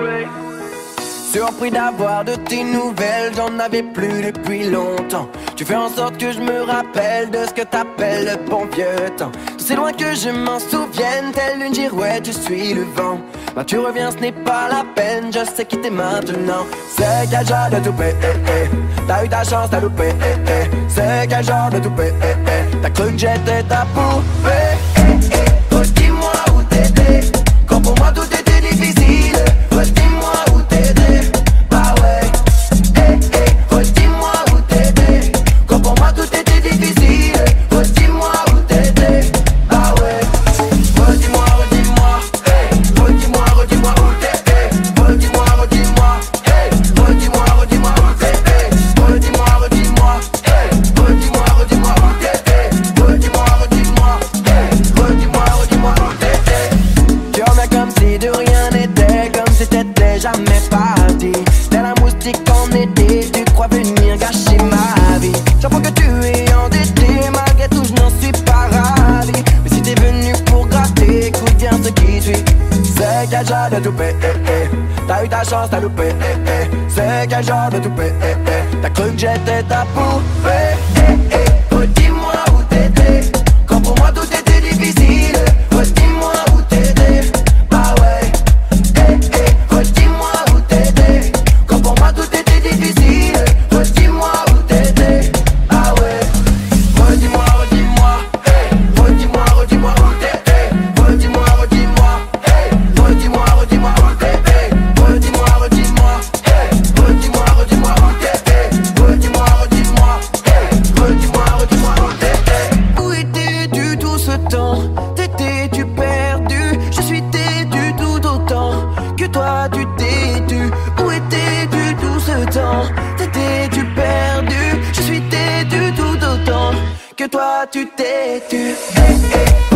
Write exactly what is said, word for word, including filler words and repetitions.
Surpris d'avoir de tes nouvelles, j'en avais plus depuis longtemps. Tu fais en sorte que je me rappelle de ce que t'appelles le bon vieux temps. C'est loin que je m'en souvienne, telle une girouette, je suis le vent. Bah tu reviens, ce n'est pas la peine, je sais quitter maintenant. C'est quel genre de toupet, eh, eh. T'as eu ta chance, t'as loupé, eh, eh. C'est quel genre de toupet, eh, eh. T'as cru que j'étais ta poupée, eh, eh. Redis-moi où t'étais, quand pour moi tout était difficile. Redis-moi où t'étais, bah ouais, eh, eh. Redis-moi où t'étais, quand pour moi tout était difficile. Redis-moi où t'étais, bah ouais. Redis-moi, redis-moi, hey. Redis-moi, redis-moi où t'étais. Redis-moi, redis-moi, hey. Redis-moi, redis-moi où t'étais. Redis-moi, redis-moi, hey. Redis-moi, redis-moi où t'étais. Redis-moi, redis-moi, hey. Redis-moi, redis-moi où t'étais. Tu reviens comme si de rien n'était, comme si t'étais jamais parti. Tel un moustique en été, tu crois venir gâcher ma vie. J'apprends que tu es endetté, malgré tout je n'en suis pas ravi. Mais si t'es venu pour gratter, écoute bien ce qui suit. C'est quel genre de toupet, eh, eh. T'as eu ta chance, t'as loupé, eh, eh. C'est quel genre de toupet, eh, eh. T'as cru que j'étais ta poupée, eh, eh. Redis-moi où t'étais, quand pour moi tout était difficile. Redis-moi où t'étais, bah ouais, eh, eh. Redis-moi où t'étais, quand pour moi tout était difficile. Redis-moi où t'étais, ah ouais. Redis-moi, redis-moi, hey. Redis-moi, redis-moi où t'étais. Redis-moi, redis-moi, hey. Redis-moi, redis-moi où t'étais. Redis-moi, redis-moi, hey. Redis-moi, redis-moi où t'étais. Redis-moi, redis-moi, hey. Redis-moi, redis-moi où t'étais. Où étais-tu tout ce temps? T'étais-tu perdu? Je suis têtu tout autant que toi tu t'es tu. Où étais-tu tout ce temps? T'étais-tu perdu? Je suis têtu tout autant que toi tu t'es tu. Hey, hey.